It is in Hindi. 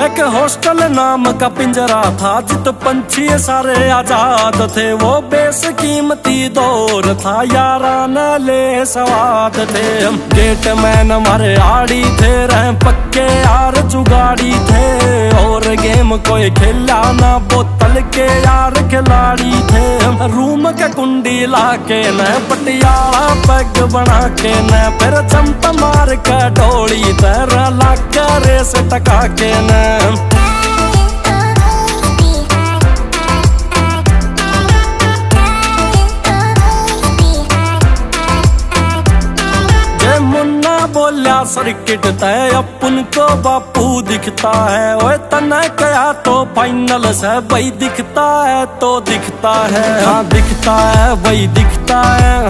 एक हॉस्टल नाम का पिंजरा था जित पंछी सारे आजाद थे। वो बेशकीमती दौर था, याराना ले सवाद थे। गेट मैन हमारे आड़ी थे, रह पक्के यार जुगाड़ी थे। और गेम कोई खेला ना, बोतल के यार खिलाड़ी थे। रूम के कुंडी लाके न पटियाला पैग बना के न, फिर जंप मार के डोली तरह लाके रेस टका के न। मुन्ना बोलिया सर्किट तय अपन को बापू दिखता है। ओए तना क्या तो फाइनल से भाई दिखता है तो दिखता है, हाँ दिखता है वही दिखता है।